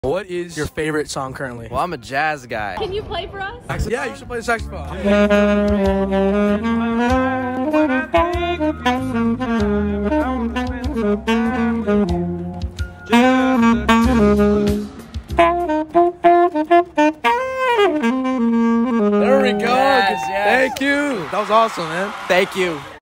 What is your favorite song currently? Well, I'm a jazz guy. Can you play for us? Yeah, you should play the saxophone. There we go. Yes, yes. Thank you. That was awesome, man. Thank you.